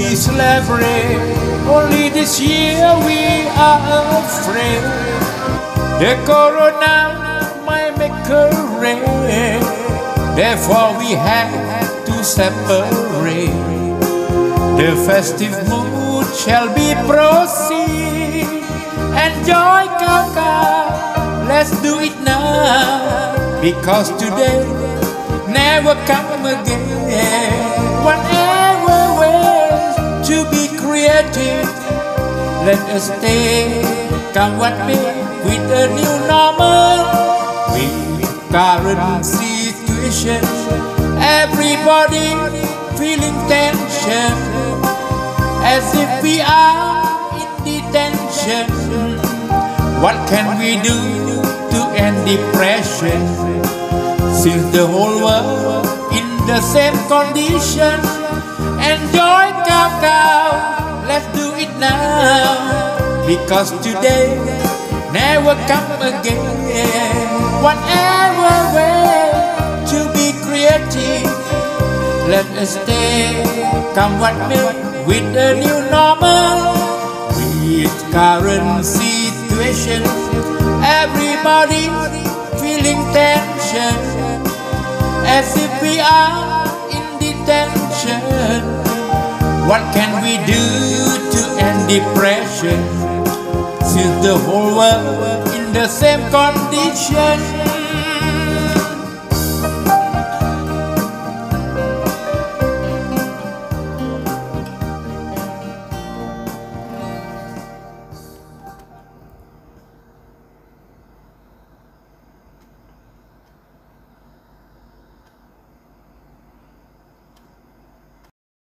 we celebrate. Only this year we are afraid the corona might make a rain. Therefore we have to separate. The festive mood shall be proceed. Enjoy Kaka, let's do it now. Because today never come again. Whatever ways to be creative, let us stay, come what may, with a new normal. With current situation, everybody feeling tension, as if we are in detention. What can we do to end depression, since the whole world in the same condition? Enjoy Kaka, let's do it now. Because today never come again. Whatever way to be creative, let us stay, come what may, with a new normal. With current situation, everybody feeling tension, as if we are in detention. What can we do to end depression, since the whole world in the same condition?